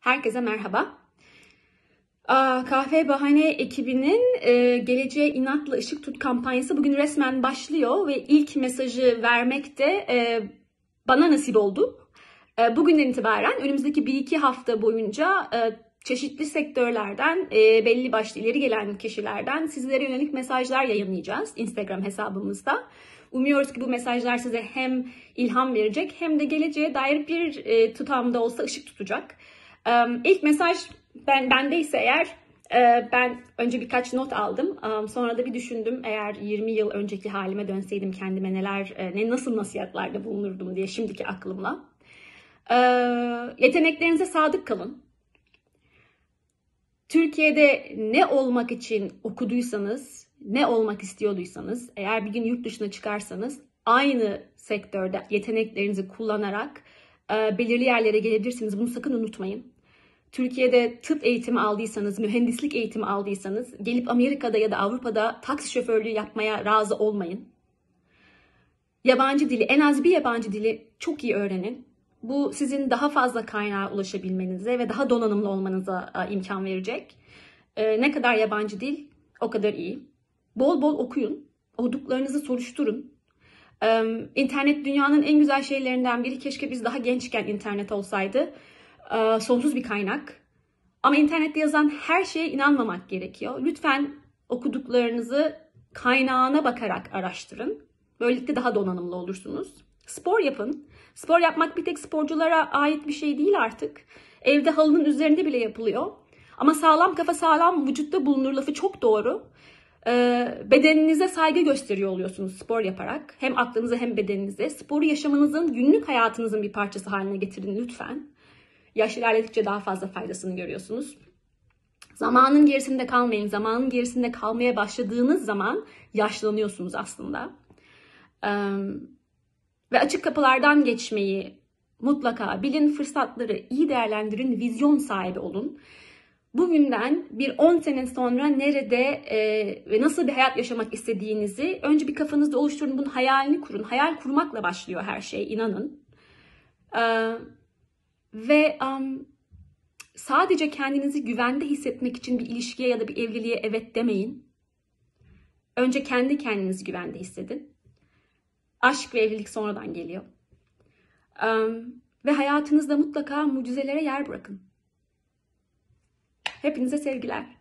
Herkese merhaba. Kahve Bahane ekibinin Geleceğe İnatla Işık Tut kampanyası bugün resmen başlıyor ve ilk mesajı vermek de bana nasip oldu. Bugünden itibaren önümüzdeki 1-2 hafta boyunca çeşitli sektörlerden, belli başlı ileri gelen kişilerden sizlere yönelik mesajlar yayınlayacağız Instagram hesabımızda. Umuyoruz ki bu mesajlar size hem ilham verecek hem de geleceğe dair bir tutamda olsa ışık tutacak. İlk mesaj bendeyse eğer ben önce birkaç not aldım. Sonra da bir düşündüm, eğer 20 yıl önceki halime dönseydim kendime nasıl nasihatlerde bulunurdum diye şimdiki aklımla. Yeteneklerinize sadık kalın. Türkiye'de ne olmak için okuduysanız, ne olmak istiyorduysanız, eğer bir gün yurt dışına çıkarsanız aynı sektörde yeteneklerinizi kullanarak belirli yerlere gelebilirsiniz. Bunu sakın unutmayın. Türkiye'de tıp eğitimi aldıysanız, mühendislik eğitimi aldıysanız gelip Amerika'da ya da Avrupa'da taksi şoförlüğü yapmaya razı olmayın. Yabancı dili, en az bir yabancı dili çok iyi öğrenin. Bu sizin daha fazla kaynağa ulaşabilmenize ve daha donanımlı olmanıza imkan verecek. Ne kadar yabancı dil o kadar iyi. Bol bol okuyun, okuduklarınızı soruşturun. İnternet dünyanın en güzel şeylerinden biri. Keşke biz daha gençken internet olsaydı. Sonsuz bir kaynak. Ama internette yazan her şeye inanmamak gerekiyor. Lütfen okuduklarınızı kaynağına bakarak araştırın. Böylelikle daha donanımlı olursunuz. Spor yapın. Spor yapmak bir tek sporculara ait bir şey değil artık. Evde halının üzerinde bile yapılıyor. Ama sağlam kafa sağlam vücutta bulunur lafı çok doğru. Bedeninize saygı gösteriyor oluyorsunuz spor yaparak. Hem aklınıza hem bedeninize. Sporu yaşamınızın, günlük hayatınızın bir parçası haline getirin lütfen. Yaş ilerledikçe daha fazla faydasını görüyorsunuz. Zamanın gerisinde kalmayın. Zamanın gerisinde kalmaya başladığınız zaman yaşlanıyorsunuz aslında. Ve açık kapılardan geçmeyi mutlaka bilin. Fırsatları iyi değerlendirin. Vizyon sahibi olun. Bugünden bir 10 sene sonra nerede ve nasıl bir hayat yaşamak istediğinizi önce bir kafanızda oluşturun. Bunun hayalini kurun. Hayal kurmakla başlıyor her şey. İnanın. Ve sadece kendinizi güvende hissetmek için bir ilişkiye ya da bir evliliğe evet demeyin. Önce kendi kendinizi güvende hissedin. Aşk ve evlilik sonradan geliyor. Ve hayatınızda mutlaka mucizelere yer bırakın. Hepinize sevgiler.